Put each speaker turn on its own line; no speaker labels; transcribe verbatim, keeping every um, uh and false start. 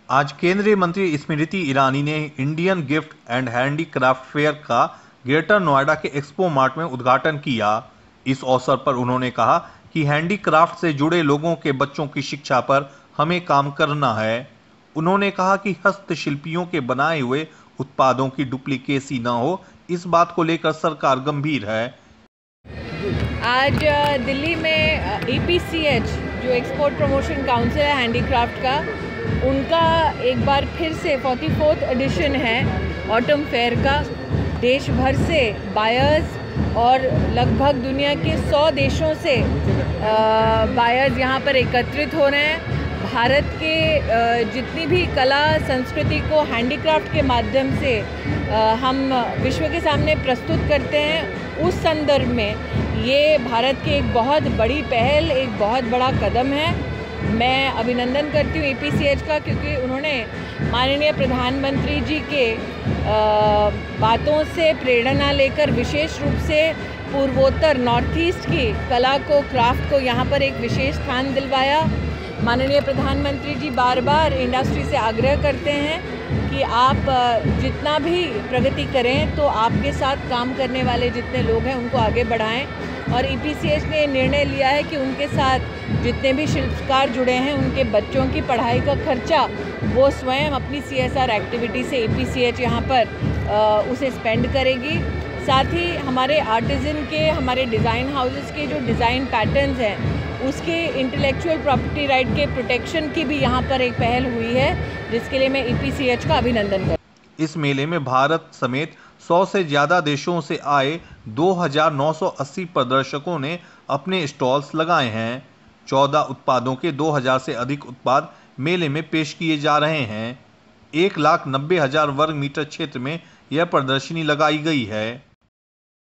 आज केंद्रीय मंत्री स्मृति ईरानी ने Indian gift and handicraft fair का ग्रेटर नोएडा के एक्सपो मार्ट में उद्घाटन किया। इस अवसर पर उन्होंने कहा कि हैंडीक्राफ्ट से जुड़े लोगों के बच्चों की शिक्षा पर हमें काम करना है। उन्होंने कहा कि हस्तशिल्पियों के बनाए हुए उत्पादों की डुप्लीकेसी न हो, इस बात को लेकर सरकार गंभीर है।
आज दिल्ली में ई पी सी एच जो एक्सपोर्ट प्रमोशन काउंसिल है हैंडीक्राफ्ट का, उनका एक बार फिर से चौवालीसवां एडिशन है ऑटम फेयर का। देश भर से बायर्स और लगभग दुनिया के सौ देशों से बायर्स यहाँ पर एकत्रित हो रहे हैं। भारत के जितनी भी कला संस्कृति को हैंडीक्राफ्ट के माध्यम से हम विश्व के सामने प्रस्तुत करते हैं, उस संदर्भ में ये भारत की एक बहुत बड़ी पहल, एक बहुत बड़ा कदम है। मैं अभिनंदन करती हूँ ए पी सी एच का, क्योंकि उन्होंने माननीय प्रधानमंत्री जी के आ, बातों से प्रेरणा लेकर विशेष रूप से पूर्वोत्तर नॉर्थ ईस्ट की कला को, क्राफ्ट को यहाँ पर एक विशेष स्थान दिलवाया। माननीय प्रधानमंत्री जी बार बार इंडस्ट्री से आग्रह करते हैं कि आप जितना भी प्रगति करें तो आपके साथ काम करने वाले जितने लोग हैं उनको आगे बढ़ाएं। और ई पी सी एच ने निर्णय लिया है कि उनके साथ जितने भी शिल्पकार जुड़े हैं उनके बच्चों की पढ़ाई का खर्चा वो स्वयं अपनी सी एस आर एक्टिविटी से ई पी सी एच यहाँ पर आ, उसे स्पेंड करेगी। साथ ही हमारे आर्टिजन के, हमारे डिज़ाइन हाउसेस के जो डिज़ाइन पैटर्न्स हैं उसके इंटेलेक्चुअल प्रॉपर्टी राइट के प्रोटेक्शन की भी यहाँ पर एक पहल हुई है, जिसके लिए मैं ई पी सी एच का अभिनंदन करती।
इस मेले में भारत समेत सौ से ज्यादा देशों से आए दो हज़ार नौ सौ अस्सी प्रदर्शकों ने अपने स्टॉल्स लगाए हैं। चौदह उत्पादों के दो हज़ार से अधिक उत्पाद मेले में पेश किए जा रहे हैं। एक लाख नब्बे हजार वर्ग मीटर क्षेत्र में यह प्रदर्शनी लगाई गई है।